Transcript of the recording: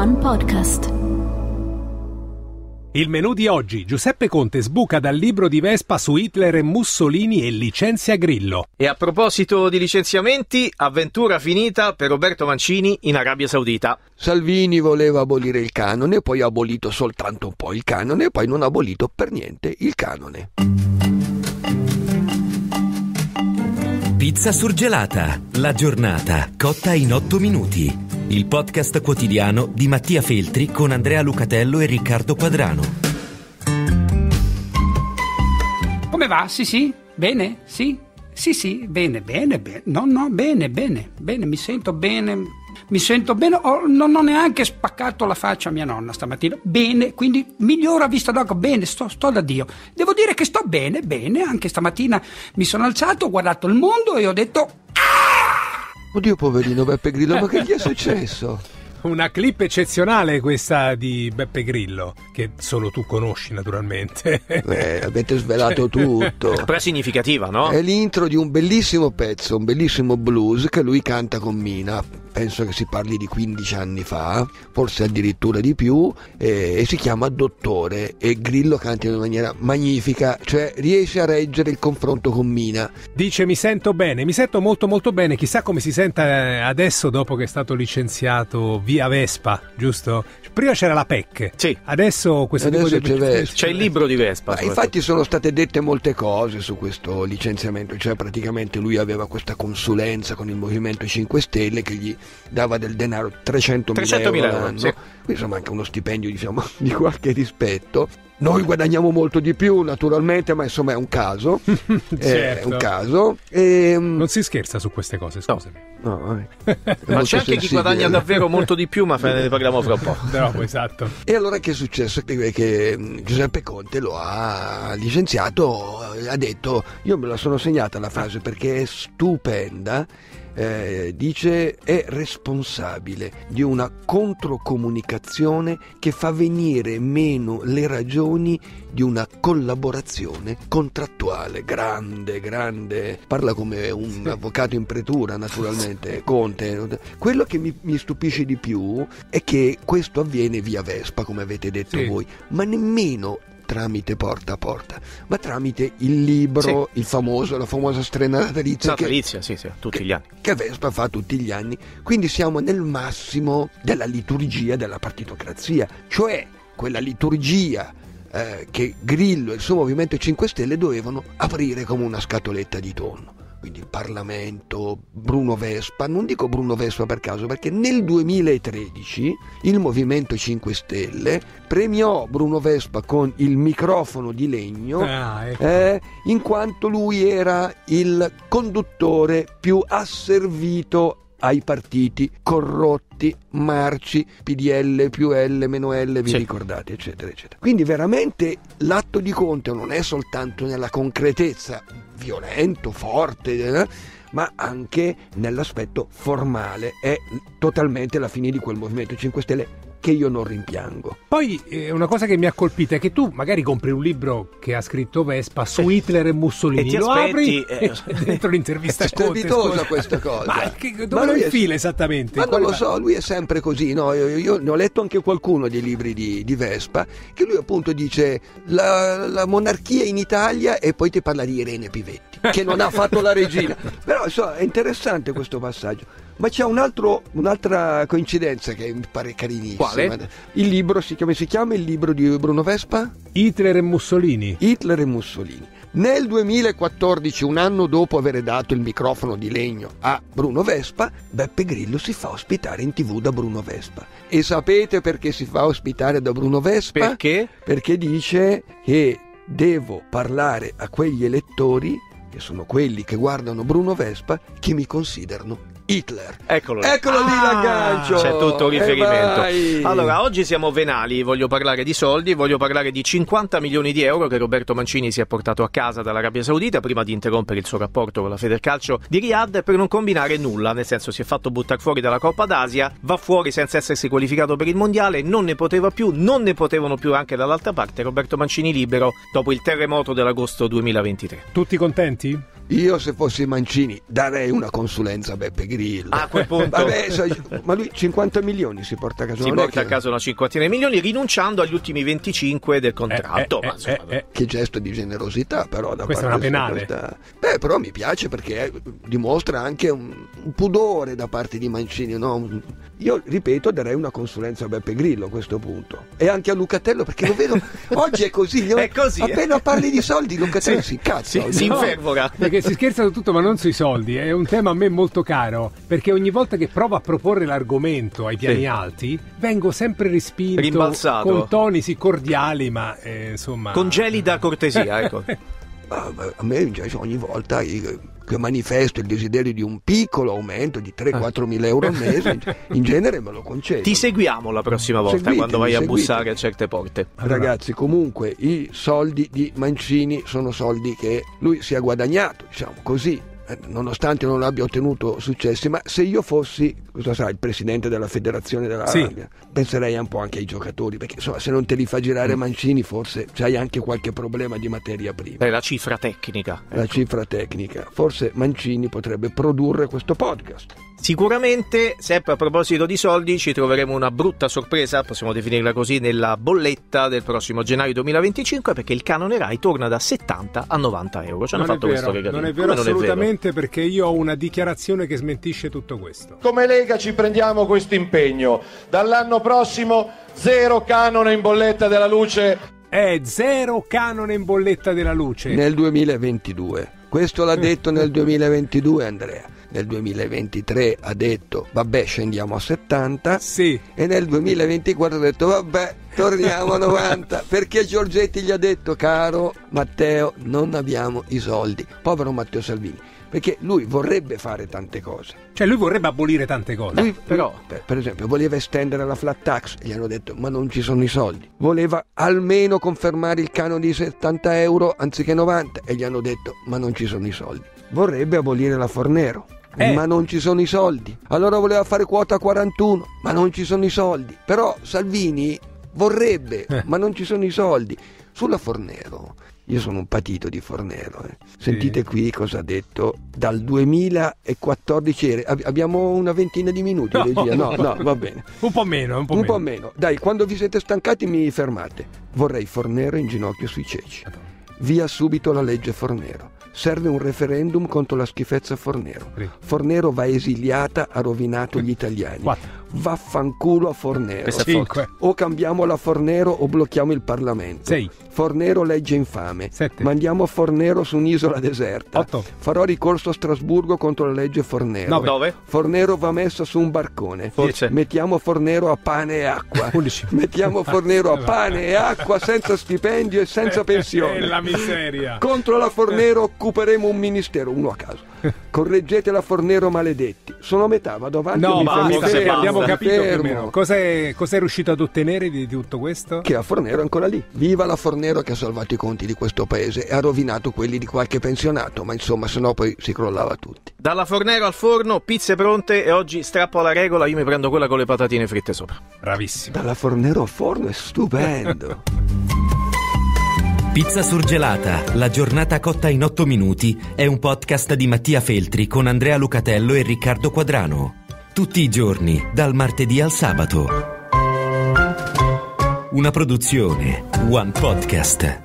One Podcast. Il menù di oggi: Giuseppe Conte sbuca dal libro di Vespa su Hitler e Mussolini e licenzia Grillo. E a proposito di licenziamenti, avventura finita per Roberto Mancini in Arabia Saudita. Salvini voleva abolire il canone, poi ha abolito soltanto un po' il canone e poi non ha abolito per niente il canone. Pizza surgelata, la giornata cotta in 8 minuti. Il podcast quotidiano di Mattia Feltri con Andrea Lucatello e Riccardo Quadrano. Come va? Sì? Bene? Sì? Sì, bene. No, bene, mi sento bene. Non ho neanche spaccato la faccia a mia nonna stamattina. Bene, quindi migliora vista d'occhio. Bene, sto da Dio. Devo dire che sto bene. Anche stamattina mi sono alzato, ho guardato il mondo e ho detto... Oddio, poverino Beppe Grillo, ma che gli è successo? Una clip eccezionale questa di Beppe Grillo, che solo tu conosci naturalmente. Avete svelato tutto. Però è significativa, no? È l'intro di un bellissimo pezzo, un bellissimo blues che lui canta con Mina. Penso che si parli di 15 anni fa, forse addirittura di più, e si chiama Dottore, e Grillo canta in una maniera magnifica, cioè riesce a reggere il confronto con Mina. Dice: mi sento bene, mi sento molto molto bene, chissà come si senta adesso dopo che è stato licenziato via Vespa, giusto? Prima c'era la PEC, sì. Adesso c'è il libro di Vespa. Infatti sono state dette molte cose su questo licenziamento, cioè praticamente lui aveva questa consulenza con il Movimento 5 Stelle che gli dava del denaro 300.000 euro l'anno, sì. Insomma anche uno stipendio, diciamo, di qualche rispetto. Noi guadagniamo molto di più naturalmente, ma insomma è un caso. Certo. È un caso. Non si scherza su queste cose, scusami. No, ma c'è anche chi guadagna davvero molto di più, ma ne parliamo fra un po'. No, esatto. E allora che è successo? Che Giuseppe Conte lo ha licenziato, ha detto, io me la sono segnata la frase perché è stupenda. Dice: è responsabile di una controcomunicazione che fa venire meno le ragioni di una collaborazione contrattuale. Grande, parla come un avvocato in pretura naturalmente. Conte. Quello che mi stupisce di più è che questo avviene via Vespa, come avete detto voi, ma nemmeno tramite porta a porta, ma tramite il libro, la famosa strena natalizia, tutti gli anni, che Vespa fa tutti gli anni. Quindi siamo nel massimo della liturgia della partitocrazia, cioè quella liturgia che Grillo e il suo Movimento 5 Stelle dovevano aprire come una scatoletta di tonno. Quindi il Parlamento, Bruno Vespa, non dico Bruno Vespa per caso, perché nel 2013 il Movimento 5 Stelle premiò Bruno Vespa con il microfono di legno, in quanto lui era il conduttore più asservito ai partiti corrotti, marci, PDL più L meno L, vi ricordate, eccetera. Quindi veramente l'atto di Conte non è soltanto nella concretezza, violento, forte, ma anche nell'aspetto formale, è totalmente la fine di quel Movimento 5 Stelle che io non rimpiango. Poi una cosa che mi ha colpito è che tu magari compri un libro che ha scritto Vespa su Hitler e Mussolini, e lo apri e dentro l'intervista è strepitosa questa cosa. Ma dove lo infila esattamente? Ma non lo so, lui è sempre così, no? Io ne ho letto anche qualcuno dei libri di Vespa, che lui appunto dice la monarchia in Italia e poi ti parla di Irene Pivetti, che non ha fatto la regina. Però è interessante questo passaggio. Ma c'è un'altra coincidenza che mi pare carinissima. Quale? Il libro come si chiama il libro di Bruno Vespa? Hitler e Mussolini. Nel 2014, un anno dopo aver dato il microfono di legno a Bruno Vespa, Beppe Grillo si fa ospitare in TV da Bruno Vespa. E sapete perché si fa ospitare da Bruno Vespa? Perché? Perché dice che devo parlare a quegli elettori, che sono quelli che guardano Bruno Vespa, che mi considerano Hitler. Eccolo lì l'aggancio. C'è tutto un riferimento. Allora, oggi siamo venali, voglio parlare di soldi, voglio parlare di 50 milioni di euro che Roberto Mancini si è portato a casa dall'Arabia Saudita prima di interrompere il suo rapporto con la Federcalcio di Riyadh per non combinare nulla, nel senso si è fatto buttare fuori dalla Coppa d'Asia, va fuori senza essersi qualificato per il Mondiale, non ne poteva più, non ne potevano più anche dall'altra parte. Roberto Mancini libero dopo il terremoto dell'agosto 2023. Tutti contenti? Io se fossi Mancini darei una consulenza a Beppe Grillo. A quel punto. Vabbè, ma lui 50 milioni si porta a casa. Si porta a casa una cinquantina di milioni, rinunciando agli ultimi 25 del contratto. Che gesto di generosità, però. Questa è una penale. Beh, però mi piace perché dimostra anche un pudore da parte di Mancini, no? Io ripeto, darei una consulenza a Beppe Grillo a questo punto, e anche a Lucatello, perché lo vedo oggi è così. È così. Appena parli di soldi Lucatello si incazza, si infervora, perché si scherza su tutto, ma non sui soldi. È un tema a me molto caro, perché ogni volta che provo a proporre l'argomento ai piani alti vengo sempre respinto, rimbalzato, con toni cordiali, ma insomma con gelida cortesia, ecco. A me ogni volta che manifesto il desiderio di un piccolo aumento di 3-4 mila euro al mese, in genere me lo concedo. Ti seguiamo la prossima volta, quando vai a bussare a certe porte. Ragazzi, comunque i soldi di Mancini sono soldi che lui si è guadagnato, diciamo così, nonostante non abbia ottenuto successi. Ma se io fossi, cosa sai, il presidente della federazione della Arabia, penserei un po' anche ai giocatori, perché insomma, se non te li fa girare Mancini forse c'hai anche qualche problema di materia prima. La cifra tecnica. La cifra tecnica. Forse Mancini potrebbe produrre questo podcast. Sicuramente, sempre a proposito di soldi, ci troveremo una brutta sorpresa, possiamo definirla così, nella bolletta del prossimo gennaio 2025, perché il canone Rai torna da 70 a 90 euro. Ci hanno fatto questo regalino. Non è vero assolutamente, perché io ho una dichiarazione che smentisce tutto questo. Come Lega ci prendiamo questo impegno. Dall'anno prossimo 0 canone in bolletta della luce. 0 canone in bolletta della luce. Nel 2022. Questo l'ha detto nel 2022 Andrea. Nel 2023 ha detto vabbè, scendiamo a 70, sì, e nel 2024 ha detto vabbè, torniamo a 90, perché Giorgetti gli ha detto: caro Matteo, non abbiamo i soldi. Povero Matteo Salvini, perché lui vorrebbe fare tante cose. Cioè lui vorrebbe abolire tante cose. Lui, però, per esempio, voleva estendere la flat tax e gli hanno detto ma non ci sono i soldi. Voleva almeno confermare il canone di 70 euro anziché 90 e gli hanno detto ma non ci sono i soldi. Vorrebbe abolire la Fornero. Ma non ci sono i soldi. Allora voleva fare quota 41, ma non ci sono i soldi. Però Salvini vorrebbe, ma non ci sono i soldi. Sulla Fornero, io sono un patito di Fornero. Sentite qui cosa ha detto dal 2014. Abbiamo una ventina di minuti, regia? No, va bene. Un po' meno. Dai, quando vi siete stancati mi fermate. Vorrei Fornero in ginocchio sui ceci. Via subito la legge Fornero. Serve un referendum contro la schifezza Fornero. Fornero va esiliata, ha rovinato gli italiani. 4. Vaffanculo a Fornero. 5. O cambiamo la Fornero o blocchiamo il Parlamento. 6. Fornero legge infame. 7. Mandiamo Fornero su un'isola deserta. 8. Farò ricorso a Strasburgo contro la legge Fornero. 9. Fornero va messo su un barcone. 10. Mettiamo Fornero a pane e acqua. 11. Mettiamo Fornero a pane e acqua, senza stipendio e senza pensione. È la miseria. Contro la Fornero occuperemo un ministero, uno a caso. Correggete la Fornero, maledetti. Sono a metà, vado avanti. No, basta, abbiamo capito più o fermo. meno. Cos'è riuscito ad ottenere di tutto questo? Che la Fornero è ancora lì. Viva la Fornero che ha salvato i conti di questo paese e ha rovinato quelli di qualche pensionato, ma insomma, sennò poi si crollava tutti. Dalla Fornero al forno, pizze pronte, e oggi strappo alla regola, io mi prendo quella con le patatine fritte sopra. Bravissimo. Dalla Fornero al forno è stupendo. Pizza surgelata, la giornata cotta in 8 minuti, è un podcast di Mattia Feltri con Andrea Lucatello e Riccardo Quadrano. Tutti i giorni, dal martedì al sabato. Una produzione One Podcast.